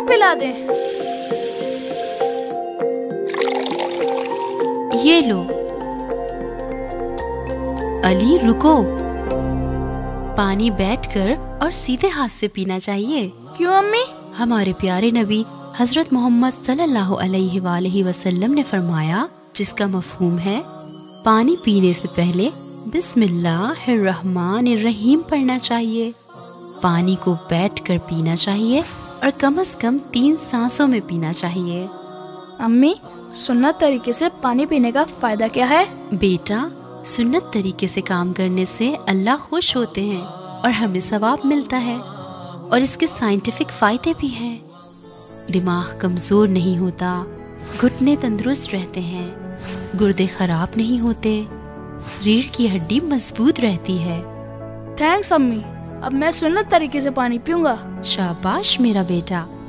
पिला दें। ये लो। अली रुको, पानी बैठकर और सीधे हाथ से पीना चाहिए। क्यों अम्मी? हमारे प्यारे नबी हजरत मोहम्मद सल्लल्लाहु अलैहि वसल्लम ने फरमाया, जिसका मफहूम है पानी पीने से पहले बिस्मिल्लाहिर्रहमानिर्रहीम पढ़ना चाहिए। पानी को बैठकर पीना चाहिए और कम से कम 3 सांसों में पीना चाहिए। अम्मी, सुन्नत तरीके से पानी पीने का फायदा क्या है? बेटा, सुन्नत तरीके से काम करने से अल्लाह खुश होते हैं और हमें सवाब मिलता है। और इसके साइंटिफिक फायदे भी हैं। दिमाग कमजोर नहीं होता, घुटने तंदुरुस्त रहते हैं, गुर्दे खराब नहीं होते, रीढ़ की हड्डी मजबूत रहती है। थैंक्स अम्मी, अब मैं सुन्नत तरीके से पानी पीऊंगा। शाबाश मेरा बेटा।